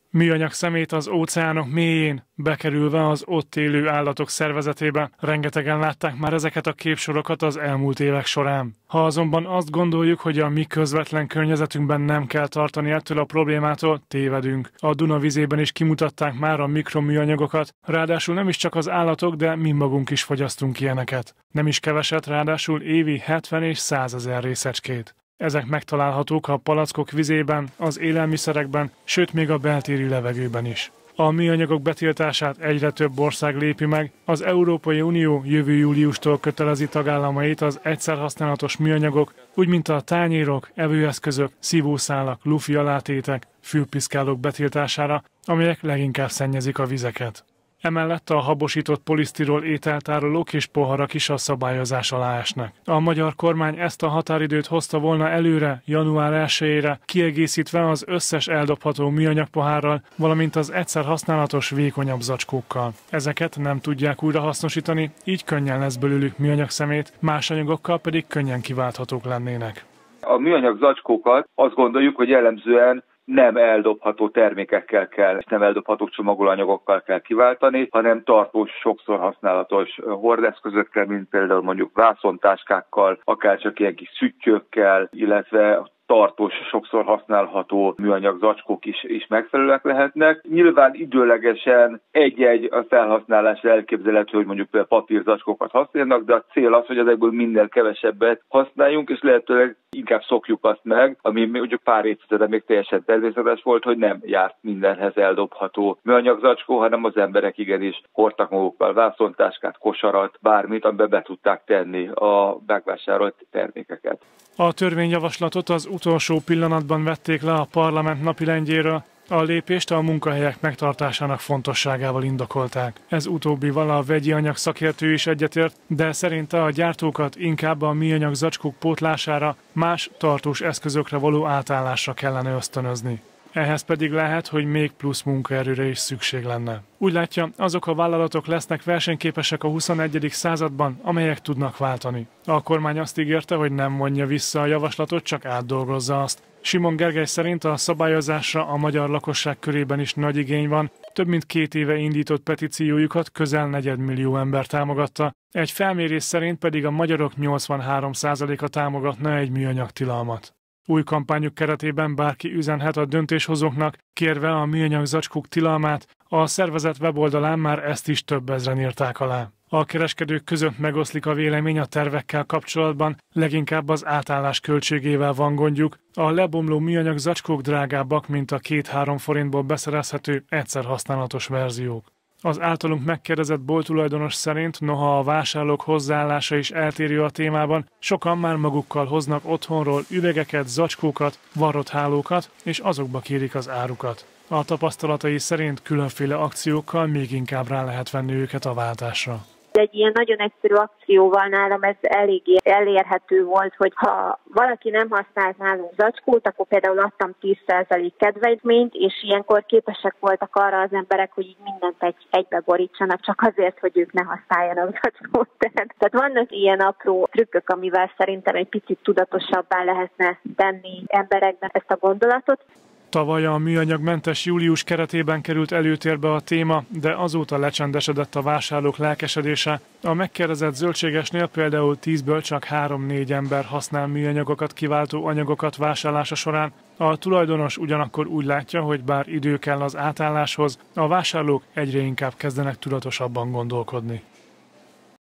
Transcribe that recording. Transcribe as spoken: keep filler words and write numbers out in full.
Műanyag szemét az óceánok mélyén, bekerülve az ott élő állatok szervezetébe. Rengetegen látták már ezeket a képsorokat az elmúlt évek során. Ha azonban azt gondoljuk, hogy a mi közvetlen környezetünkben nem kell tartani ettől a problémától, tévedünk. A Duna vizében is kimutatták már a mikroműanyagokat, ráadásul nem is csak az állatok, de mi magunk is fogyasztunk ilyeneket. Nem is keveset, ráadásul évi hetven és százezer részecskét. Ezek megtalálhatók a palackok vizében, az élelmiszerekben, sőt még a beltéri levegőben is. A műanyagok betiltását egyre több ország lépi meg, az Európai Unió jövő júliustól kötelezi tagállamait az egyszerhasználatos műanyagok, úgy mint a tányérok, evőeszközök, szívószálak, lufi alátétek, fülpiszkálók betiltására, amelyek leginkább szennyezik a vizeket. Emellett a habosított polisztirol ételtárolók és poharak is a szabályozás alá esnek. A magyar kormány ezt a határidőt hozta volna előre, január elsejére, kiegészítve az összes eldobható műanyag pohárral, valamint az egyszer használatos vékonyabb zacskókkal. Ezeket nem tudják újrahasznosítani, így könnyen lesz belőlük műanyag szemét, más anyagokkal pedig könnyen kiválthatók lennének. A műanyag zacskókat azt gondoljuk, hogy jellemzően nem eldobható termékekkel kell, nem eldobható csomagolóanyagokkal kell kiváltani, hanem tartós, sokszor használatos hordeszközökkel, mint például mondjuk vászontáskákkal, akár csak ilyen kis szüttyökkel, illetve tartós, sokszor használható műanyag zacskók is, is megfelelőek lehetnek. Nyilván időlegesen egy-egy a felhasználásra elképzelhető, hogy mondjuk például papírzacskókat használnak, de a cél az, hogy ezekből minél kevesebbet használjunk, és lehetőleg inkább szokjuk azt meg, ami mondjuk pár évtizede még teljesen természetes volt, hogy nem járt mindenhez eldobható műanyag zacskó, hanem az emberek igenis hordtak magukkal vászontáskát, kosarat, bármit, amiben be tudták tenni a megvásárolt termékeket. A törvényjavaslatot az utolsó pillanatban vették le a parlament napirendjéről, a lépést a munkahelyek megtartásának fontosságával indokolták. Ez utóbbival a vegyi anyag szakértő is egyetért, de szerinte a gyártókat inkább a műanyag zacskók pótlására, más tartós eszközökre való átállásra kellene ösztönözni. Ehhez pedig lehet, hogy még plusz munkaerőre is szükség lenne. Úgy látja, azok a vállalatok lesznek versenyképesek a huszonegyedik században, amelyek tudnak váltani. A kormány azt ígérte, hogy nem vonja vissza a javaslatot, csak átdolgozza azt. Simon Gergely szerint a szabályozásra a magyar lakosság körében is nagy igény van, több mint két éve indított petíciójukat közel negyedmillió ember támogatta, egy felmérés szerint pedig a magyarok nyolcvanhárom százaléka támogatna egy műanyag tilalmat. Új kampányuk keretében bárki üzenhet a döntéshozóknak, kérve a műanyag zacskók tilalmát, a szervezet weboldalán már ezt is több ezren írták alá. A kereskedők között megoszlik a vélemény a tervekkel kapcsolatban, leginkább az átállás költségével van gondjuk. A lebomló műanyag zacskók drágábbak, mint a két-három forintból beszerezhető egyszer használatos verziók. Az általunk megkérdezett bolttulajdonos szerint, noha a vásárlók hozzáállása is eltérő a témában, sokan már magukkal hoznak otthonról üvegeket, zacskókat, varrott hálókat, és azokba kérik az árukat. A tapasztalatai szerint különféle akciókkal még inkább rá lehet venni őket a váltásra. Egy ilyen nagyon egyszerű akcióval nálam ez eléggé elérhető volt, hogy ha valaki nem használt nálunk zacskót, akkor például adtam tíz százalék kedvezményt, és ilyenkor képesek voltak arra az emberek, hogy így mindent egy, egybe borítsanak, csak azért, hogy ők ne használjanak zacskót. Tehát vannak ilyen apró trükkök, amivel szerintem egy picit tudatosabbá lehetne tenni emberekben ezt a gondolatot. Tavaly a műanyagmentes július keretében került előtérbe a téma, de azóta lecsendesedett a vásárlók lelkesedése. A megkérdezett zöldségesnél például tízből csak három-négy ember használ műanyagokat kiváltó anyagokat vásárlása során. A tulajdonos ugyanakkor úgy látja, hogy bár idő kell az átálláshoz, a vásárlók egyre inkább kezdenek tudatosabban gondolkodni.